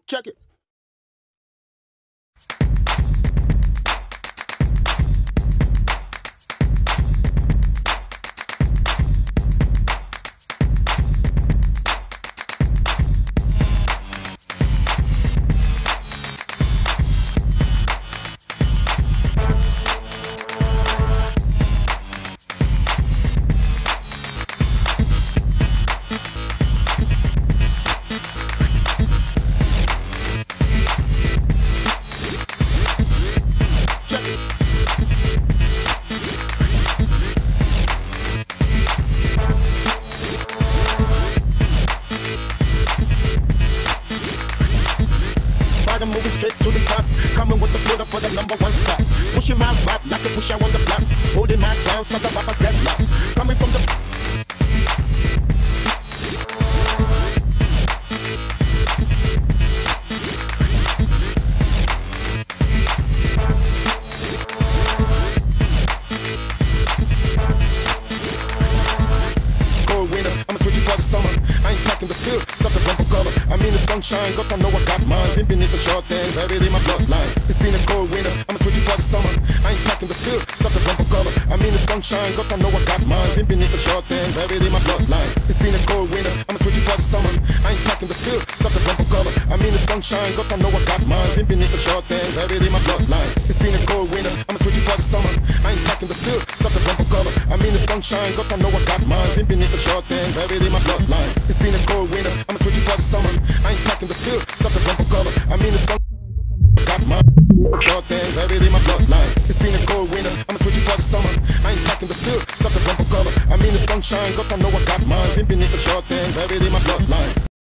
Check it. I'm moving straight to the top, coming with the foot up for the #1 spot. Pushing my rap like a push out on the block, holding my ground so the rappers get lost. Coming from the cold winter, I'ma switch you for the summer. I ain't packing but still, suckers run for cover. I mean the sunshine, cause I know I got mine. Pimping is a short thing, buried in my bloodline. It's been a cold winter, I'ma switch you for the summer. I ain't packing but still, suckers run for cover. I mean the sunshine, cause I know I got mine. Pimping is a short thing, buried in my bloodline. It's been a cold winter, I'ma switch you for the summer. I ain't packing but still, suckers run for cover. I mean the sunshine, cause I know I got mine. Pimping is a short thing, buried in my bloodline. It's been a cold winter, I'ma switch you for the summer. I ain't packing but still, suckers run for cover. I mean the sunshine, cause I know I got mine. Pimping is a short thing, buried in my bloodline. It's been a cold winter, I'ma switch you for the summer. I ain't packing but still, suckers run for cover. I mean the sun got mine. Short thing, buried in my bloodline. It's been a cold winter, I'ma switch you for the summer. I ain't packing but still, suckers run for cover. I mean the sunshine, cause I know I got mine. Pimping is a short thing, buried in my bloodline.